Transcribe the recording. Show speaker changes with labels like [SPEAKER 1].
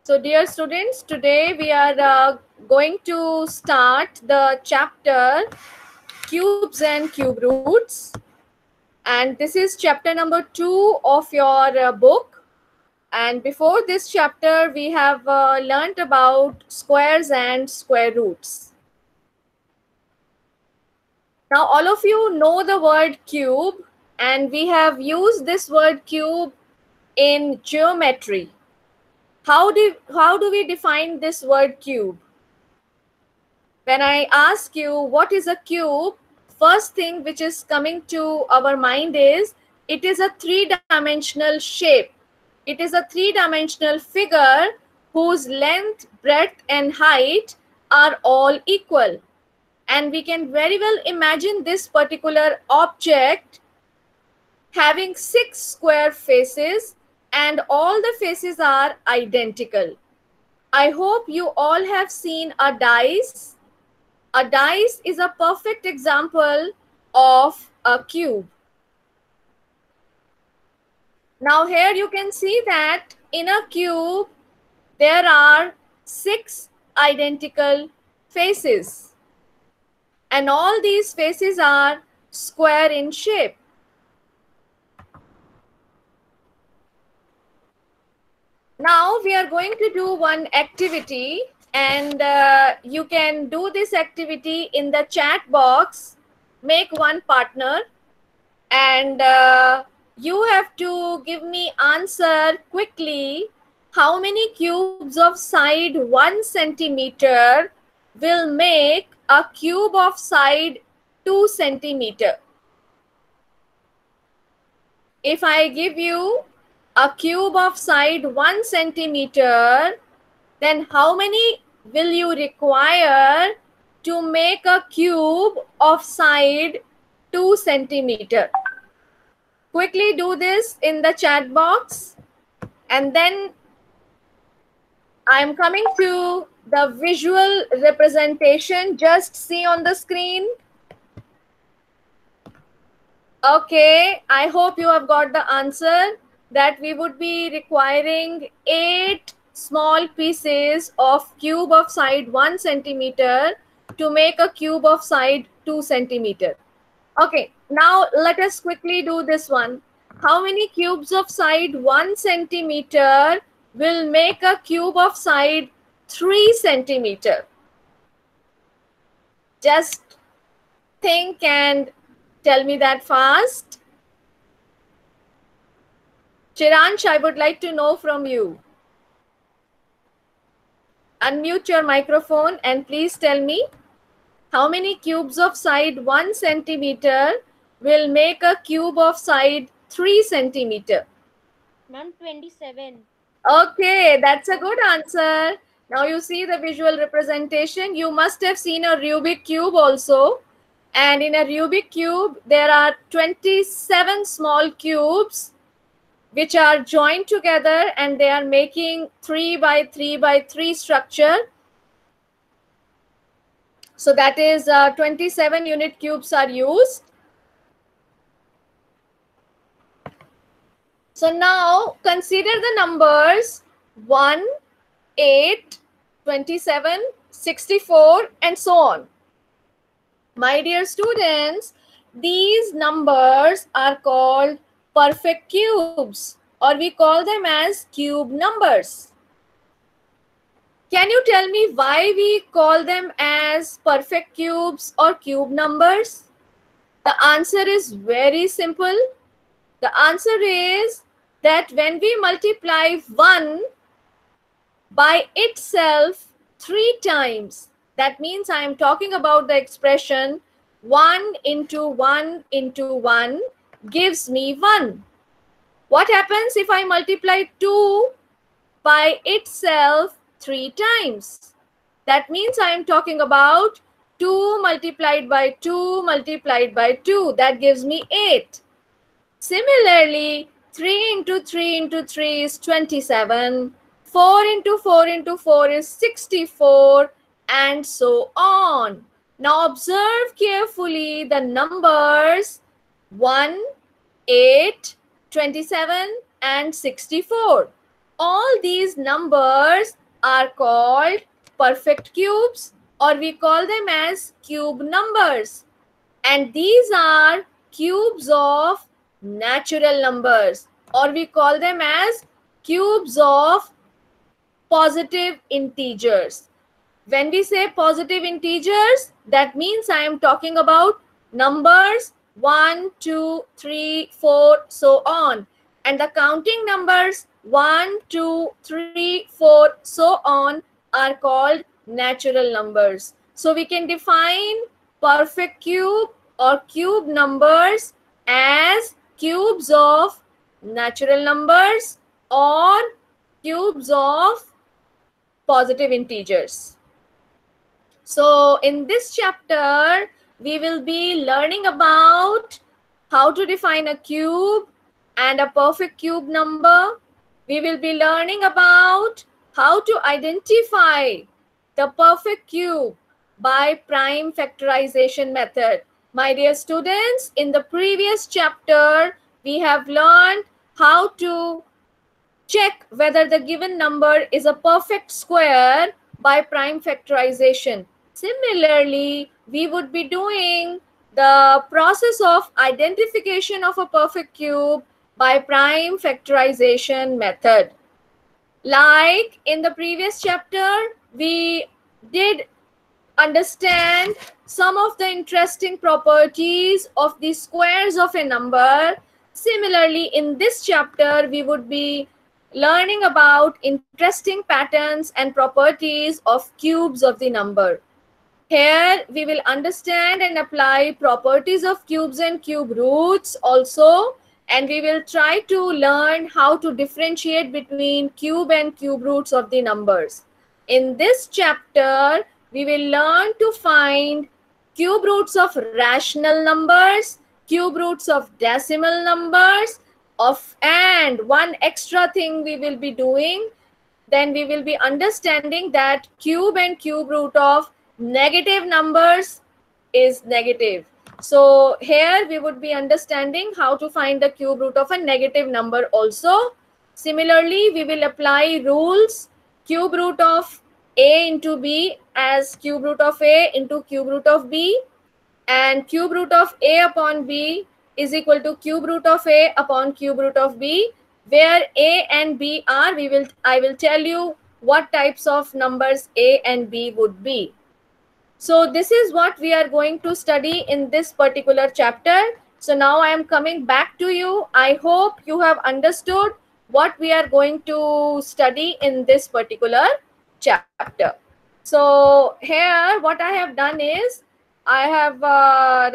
[SPEAKER 1] So dear students, today we are going to start the chapter Cubes and Cube Roots. And this is chapter number 2 of your book. And before this chapter, we have learnt about squares and square roots. Now all of you know the word cube, and we have used this word cube in geometry. How do we define this word cube? When I ask you what is a cube, first thing which is coming to our mind is it is a three-dimensional shape. It is a three-dimensional figure whose length, breadth, and height are all equal. And we can very well imagine this particular object having 6 square faces, and all the faces are identical. I hope you all have seen a dice. A dice is a perfect example of a cube. Now here you can see that in a cube, there are 6 identical faces. And all these faces are square in shape. Now we are going to do one activity, and you can do this activity in the chat box. Make one partner, and you have to give me answer quickly. How many cubes of side 1 centimeter will make a cube of side 2 centimeter? If I give you a cube of side 1 centimeter, then how many will you require to make a cube of side 2 centimeter? Quickly do this in the chat box, and then I'm coming to the visual representation. Just see on the screen. Okay, I hope you have got the answer that we would be requiring 8 small pieces of cube of side 1 centimeter to make a cube of side 2 centimeter. Okay, now let us quickly do this one. How many cubes of side 1 centimeter will make a cube of side 3 centimeter? Just think and tell me that fast. Chiransh, I would like to know from you. Unmute your microphone and please tell me how many cubes of side 1 centimeter will make a cube of side 3 centimeter?
[SPEAKER 2] Ma'am, 27.
[SPEAKER 1] Okay, that's a good answer. Now you see the visual representation. You must have seen a Rubik cube also. And in a Rubik cube, there are 27 small cubes which are joined together, and they are making 3 by 3 by 3 structure. So that is 27 unit cubes are used. So now consider the numbers 1, 8, 27, 64 and so on. My dear students, these numbers are called perfect cubes, or we call them as cube numbers. Can you tell me why we call them as perfect cubes or cube numbers? The answer is very simple. The answer is that when we multiply 1 by itself 3 times, that means I am talking about the expression 1 into 1 into 1 gives me 1. What happens if I multiply 2 by itself 3 times? That means I am talking about 2 multiplied by 2 multiplied by 2. That gives me 8. Similarly, 3 into 3 into 3 is 27. 4 into 4 into 4 is 64, and so on. Now observe carefully the numbers 1, 8, 27 and 64. All these numbers are called perfect cubes, or we call them as cube numbers. And these are cubes of natural numbers, or we call them as cubes of positive integers. When we say positive integers, that means I am talking about numbers 1, 2, 3, 4, so on. And the counting numbers 1, 2, 3, 4, so on are called natural numbers. So we can define perfect cube or cube numbers as cubes of natural numbers or cubes of positive integers. So in this chapter, we will be learning about how to define a cube and a perfect cube number. We will be learning about how to identify the perfect cube by prime factorization method. My dear students, in the previous chapter, we have learned how to check whether the given number is a perfect square by prime factorization. Similarly, we would be doing the process of identification of a perfect cube by prime factorization method. Like in the previous chapter, we did understand some of the interesting properties of the squares of a number. Similarly, in this chapter, we would be learning about interesting patterns and properties of cubes of the number. Here, we will understand and apply properties of cubes and cube roots also, and we will try to learn how to differentiate between cube and cube roots of the numbers. In this chapter, we will learn to find cube roots of rational numbers, cube roots of decimal numbers, and one extra thing we will be doing, then we will be understanding that cube and cube root of negative numbers is negative. So here we would be understanding how to find the cube root of a negative number also. Similarly, we will apply rules, cube root of a into b as cube root of a into cube root of b, and cube root of a upon b is equal to cube root of a upon cube root of b, where a and b are, I will tell you what types of numbers a and b would be. So this is what we are going to study in this particular chapter. So now I am coming back to you. I hope you have understood what we are going to study in this particular chapter. So here what I have done is I have